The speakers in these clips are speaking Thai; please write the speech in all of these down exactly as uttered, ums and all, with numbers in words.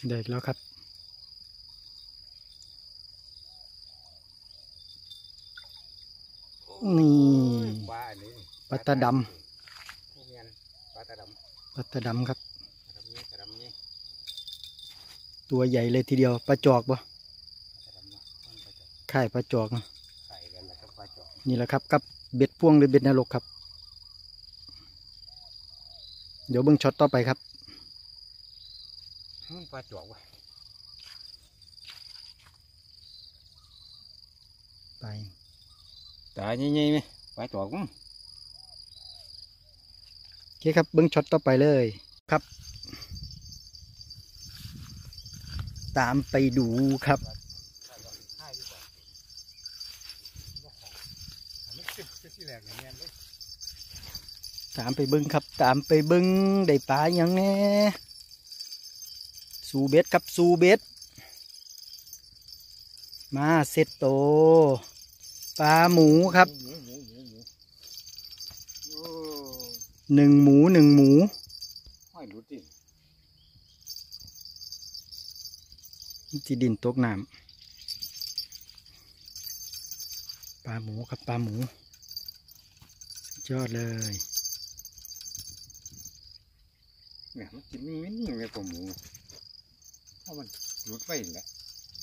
เด็กแล้วครับนี่ปลาตาดำปลาตาดำครับตัวใหญ่เลยทีเดียวปลาจอกบ่ไข่ปลาจอกนี่แหละครับกับเบ็ดพ่วงหรือเบ็ดนรกครับเดี๋ยวเบิ้งช็อตต่อไปครับปลาจอกวะไปตาใหญ่ๆไหมปลาจอกมั้งโอเคครับเบิ้งช็อตต่อไปเลยครับตามไปดูครับตามไปเบิ้งครับตามไปเบิ้งได้ปลาอย่างแน่สูเบ็ดครับสูเบ็ดมาเสร็จโตปลาหมูครับหนึ่งหมูหนึ่งหมูจีดินตกน้ำปลาหมูครับปลาหมูยอดเลยเนี่ยมันกินนี่นี่ไงปลาหมูเพราะมันหลุดไปแหละ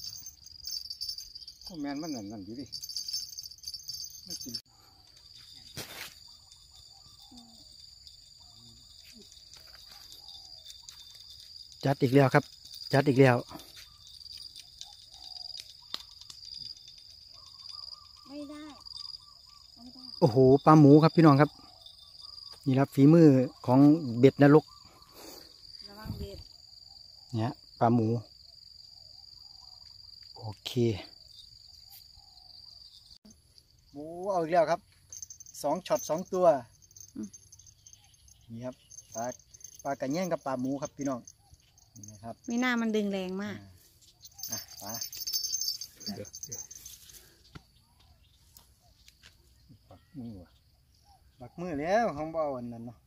ก็แมนมันนั่นนั่นอยู่ดิมันกินจัดอีกแล้วครับจัดอีกแล้วไม่ได้ไม่ได้โอ้โหปลาหมูครับพี่น้องครับนี่ครับฝีมือของเบ็ดนรกระวังเบ็ดเนี่ยปลาหมูโอเคหมูเอาอีกแล้วครับสองช็อตสองตัวนี่ครับปลาปลากระแยงกับปลาหมูครับพี่น้องนี่นะครับไม่น่ามันดึงแรงมากอ่ะปลาปักมือวะปักมือแล้วของเบาอันนั้นเนาะ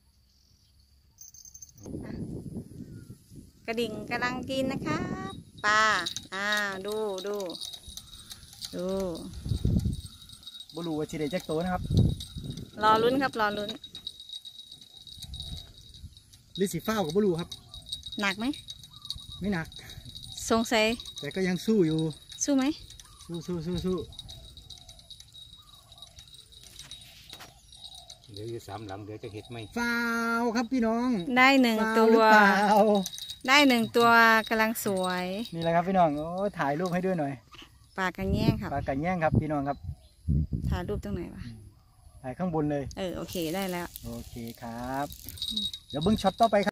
กระดิ่งกำลังกินนะครับปลาอ่าดูดูดูบลูว่าชีเดแจ็คโตนะครับรอลุ้นครับรอลุ้นลิสีฟ้ากับบลูครับหนักไหมไม่หนักสงสัยแต่ก็ยังสู้อยู่สู้ไหมสู้สู้สู้สู้เดี๋ยวอยู่สามหลังเดี๋ยวจะเห็ดไหมฟาวครับพี่น้องได้หนึ่งตัวได้หนึ่งตัวกำลังสวยนี่แหละครับพี่น้องโอ้ถ่ายรูปให้ด้วยหน่อยปลากระแยงครับปลากระแยงครับพี่น้องครับถ่ายรูปตรงไหนวะถ่ายข้างบนเลยเออโอเคได้แล้วโอเคครับเดี๋ยวเบิ้งช็อตต่อไปครับ